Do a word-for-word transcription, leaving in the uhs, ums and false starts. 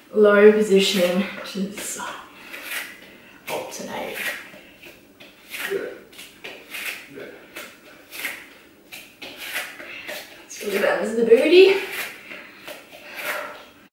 low position, just alternate. This really bends the booty.